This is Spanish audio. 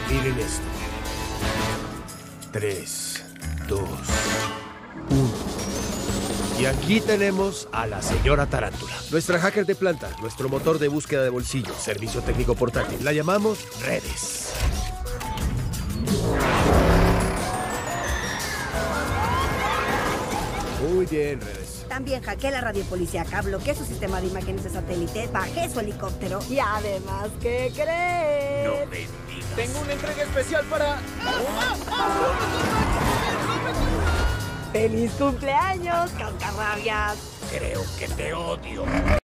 Miren esto. 3, 2, 1. Y aquí tenemos a la señora Tarántula, nuestra hacker de planta, nuestro motor de búsqueda de bolsillo, servicio técnico portátil. La llamamos Redes. Muy bien, Redes. También hackeé la radio policíaca, bloqueé su sistema de imágenes de satélite, bajé su helicóptero y además, ¿qué crees? No me digas. Tengo una entrega especial para... ¡Feliz cumpleaños, cascarrabias! Creo que te odio.